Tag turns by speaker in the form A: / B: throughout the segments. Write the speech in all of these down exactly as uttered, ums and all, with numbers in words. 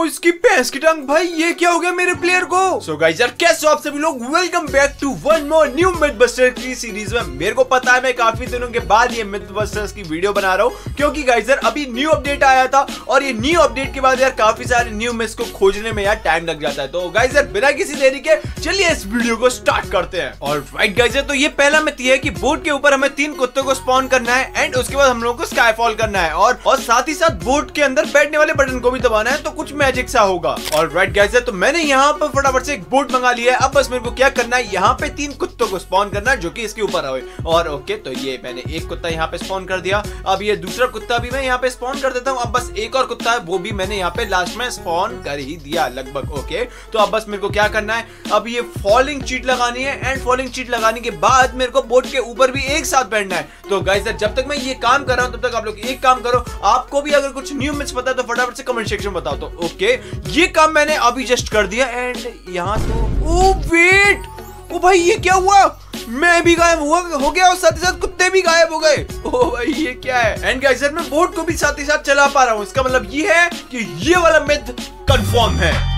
A: इसकी भैंस की टांग, भाई ये क्या हो गया मेरे प्लेयर को। सो गाइस यार कैसे हो आप सभी लोग, welcome back to one more new Mythbusters की सीरीज में। मेरे को पता है मैं काफी दिनों के बाद ये मिथबस्टर्स की वीडियो बना रहा हूँ, क्योंकि गाइस यार अभी न्यू अपडेट आया था और ये न्यू अपडेट के बाद यार काफी सारे न्यू मिथ्स को खोजने में यार टाइम लग जाता है। तो गाइस यार बिना किसी देरी के चलिए इस वीडियो को स्टार्ट करते हैं। और राइट गाइस यार, तो ये पहला मिथ ये है कि बोट के ऊपर हमें तीन कुत्तों को स्पॉन करना है एंड उसके बाद हम लोगों को स्काईफॉल करना है और और साथ ही साथ बोट के अंदर बैठने वाले बटन को भी दबाना है, तो कुछ मैजिक सा होगा। और राइट गाइस यार, तो मैंने यहाँ पर फटाफट से एक बोट मंगा लिया है। अब बस मेरे को क्या करना है, यहाँ पे तीन कुत्तों को स्पॉन करना है जो कि इसके ऊपर आए। और ओके, तो ये मैंने एक कुत्ता यहाँ पे स्पॉन कर दिया। अब ये दूसरा कुत्ता भी मैं यहाँ पे स्पॉन कर देता हूँ। अब बस एक और कुत्ता है, वो भी मैंने यहाँ पे लास्ट में स्पॉन कर ही दिया लगभग। ओके, तो अब बस मेरे को क्या करना है, अब ये फॉलिंग चीट लगानी है एंड फॉलिंग चीट लगाने के बाद मेरे को बोट के ऊपर भी एक साथ बैठना है। तो गाइस जब तक मैं ये काम कर रहा हूँ तब तक आप लोग एक काम करो, आपको भी अगर कुछ न्यू मिथ्स पता है तो फटाफट से कमेंट सेक्शन बताओ। तो ओके, ये काम मैंने अभी जस्ट कर दिया एंड यहाँ तो ओ वेट, ओ भाई ये क्या हुआ, मैं भी गायब हुआ हो गया और साथ ही साथ कुत्ते भी गायब हो गए। ओ भाई ये क्या है। एंड गाइस मैं बोट को भी साथ ही साथ चला पा रहा हूँ, इसका मतलब ये है कि ये वाला मिथ कंफर्म है।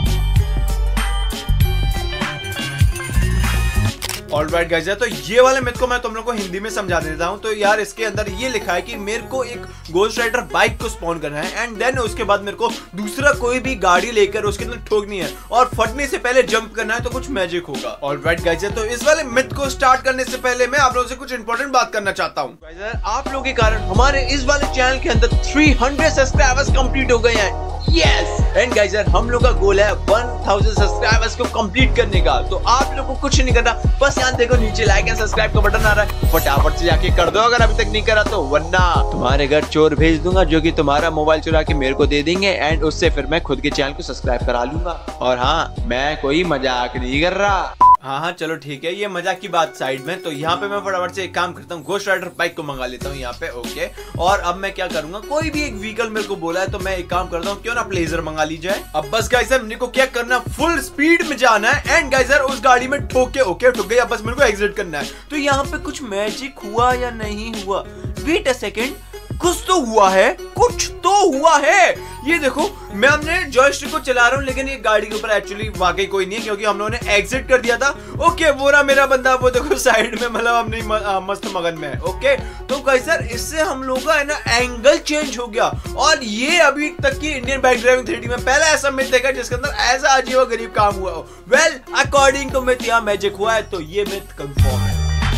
A: ऑलराइट गाइस, तो ये वाले मिथ को मैं तुम लोग को हिंदी में समझा देता हूँ। तो यार इसके अंदर ये लिखा है कि मेरे को एक गोस्ट राइडर बाइक को स्पॉन करना है एंड देन उसके बाद मेरे को दूसरा कोई भी गाड़ी लेकर उसके अंदर ठोकनी है और फटने से पहले जंप करना है, तो कुछ मैजिक होगा। ऑलराइट गाइस, तो इस वाले मिथ को स्टार्ट करने से पहले मैं आप लोगों से कुछ इंपॉर्टेंट बात करना चाहता हूँ। आप लोगों के कारण हमारे इस वाले चैनल के अंदर थ्री हंड्रेड सब्सक्राइबर्स कंप्लीट हो गए हैं। यस एंड गाइस यार, हम लोग का गोल है वन थाउजेंड सब्सक्राइबर्स को कंप्लीट करने का। तो आप लोगों को कुछ नहीं करना, बस यहाँ देखो नीचे लाइक एंड सब्सक्राइब का बटन आ रहा है, फटाफट से जाके कर दो अगर अभी तक नहीं करा तो, वरना तुम्हारे घर चोर भेज दूंगा जो कि तुम्हारा मोबाइल चुरा के मेरे को दे देंगे एंड उससे फिर मैं खुद के चैनल को सब्सक्राइब करा लूंगा। और हाँ, मैं कोई मजाक नहीं कर रहा। हाँ हाँ चलो ठीक है, ये मजाक की बात साइड में। तो यहाँ पे मैं फटाफट से एक काम करता हूँ, गोस्ट राइडर बाइक को मंगा लेता हूँ यहाँ पे। ओके, और अब मैं क्या करूंगा, कोई भी एक व्हीकल मेरे को बोला है तो मैं एक काम करता हूँ, क्यों ना प्लेजर मंगा ली जाए। अब बस गाइस मेरे को क्या करना, फुल स्पीड में जाना है एंड गाइस उस गाड़ी में ठोक के ओके ठोक गई। अब बस मेरे को एग्जिट करना है। तो यहाँ पे कुछ मैजिक हुआ या नहीं हुआ, वेट अ सेकेंड, कुछ तो हुआ है, कुछ तो हुआ है। ये देखो मैं अपने जॉयस्टिक को चला रहा हूँ लेकिन ये गाड़ी के ऊपर एक्चुअली वाकई कोई नहीं है, क्योंकि हम लोगों ने एग्जिट कर दिया था। ओके, वो रहा मेरा बंदा, वो देखो साइड में, मतलब अपनी मस्त मगन में है। ओके, तो गाइस यार इससे हम लोगों का है ना एंगल चेंज हो गया और ये अभी तक की Indian bike driving three D में पहला ऐसा मिथ देखा जिसके अंदर ऐसा अजीब और गरीब काम हुआ हो। वेल अकॉर्डिंग टू मिथ यहाँ मैजिक हुआ है, तो ये मिथ कंफर्म है।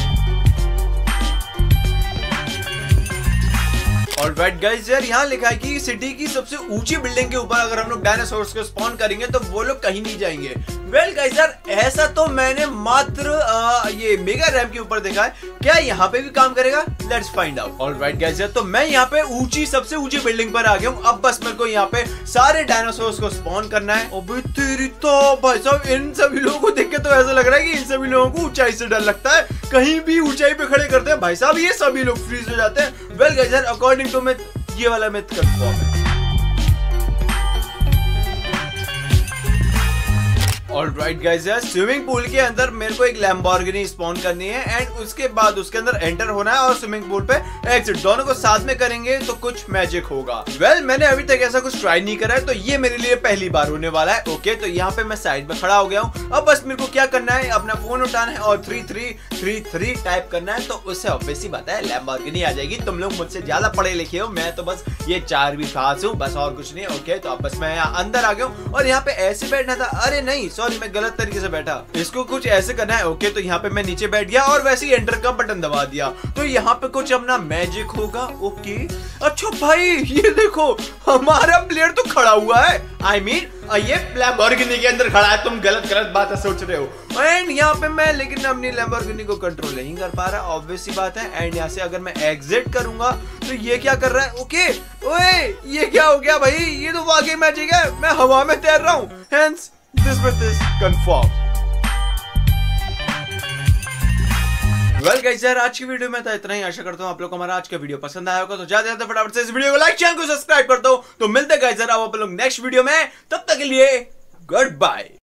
A: ऑलराइट गाइस यार, यहाँ लिखा है कि सिटी की सबसे ऊंची बिल्डिंग के ऊपर अगर हम लोग डायनासोर्स को स्पॉन करेंगे तो वो लोग कहीं नहीं जाएंगे। वेल गाइस यार, ऐसा तो मैंने मात्र आ, ये मेगा रैम के ऊपर देखा है, क्या यहाँ पे भी काम करेगा, let's find out. Alright guys यार, तो मैं यहाँ पे ऊंची सबसे ऊंची बिल्डिंग पर आ गया हूँ। अब बस मेरे को यहाँ पे सारे डायनासोर्स को स्पॉन करना है। अबे तेरी तो भाई साहब, इन सभी लोगों को देख के तो ऐसा लग रहा है कि इन सभी लोगों को ऊंचाई से डर लगता है, कहीं भी ऊंचाई पे खड़े करते हैं भाई साहब ये सभी लोग फ्रीज हो जाते हैं। वेल गाइस यार, अकॉर्डिंग टू मिथ ये वाला मिथ कंफर्म है। ऑलराइट गाइस यार, स्विमिंग पूल के अंदर मेरे को एक लैम्बोर्गिनी स्पॉन करनी है एंड उसके बाद उसके अंदर एंटर होना है और स्विमिंग पूल पे एग्जिट, दोनों को साथ में करेंगे तो कुछ मैजिक होगा। वेल well, मैंने अभी तक ऐसा कुछ ट्राई नहीं करा है, तो ये मेरे लिए पहली बार होने वाला है। ओके, तो यहाँ पे मैं साइड में खड़ा हो गया हूँ। अब बस मेरे को क्या करना है, अपना फोन उठाना है और three three three three type करना है, तो उससे ऑब्वियसली बात है लैम्बोर्गिनी आ जाएगी। तुम लोग मुझसे ज्यादा पढ़े लिखे हो, मैं तो बस ये चार भी खास हूँ, बस और कुछ नहीं। ओके, तो अब बस मैं यहाँ अंदर आ गया हूँ और यहाँ पे ऐसे बैठना था, अरे नहीं सॉरी मैं गलत तरीके से बैठा, इसको कुछ ऐसे करना है। ओके, तो यहाँ पे मैं नीचे बैठ गया और वैसे ही एंटर का बटन दबा दिया, तो यहाँ पे कुछ अपना मैजिक होगा। ओके, अच्छा भाई ये देखो हमारा प्लेयर तो खड़ा हुआ है, आई I मीन mean, ये लैम्बोर्गिनी के अंदर खड़ा है, तुम गलत गलत बातें सोच रहे हो। एंड यहाँ पे मैं लेकिन अपनी लैम्बोर्गिनी को कंट्रोल नहीं कर पा रहा, ऑब्वियस सी बात है। एंड यहाँ से अगर मैं एग्जिट करूंगा तो ये क्या कर रहा है, ओके ओए ये क्या हो गया भाई, ये तो वाकई मैजिक है, मैं हवा में तैर रहा हूँ, hence this myth is confirm. Well guys यार, आज की वीडियो में था इतना ही। आशा करता हूँ आप लोग को हमारा आज का वीडियो पसंद आया होगा, तो ज्यादा ज्यादा फटाफट से इस वीडियो को लाइक, चैनल को सब्सक्राइब कर दो। तो मिलते हैं गाइस यार आप लोग नेक्स्ट वीडियो में, तब तक के लिए गुड बाय।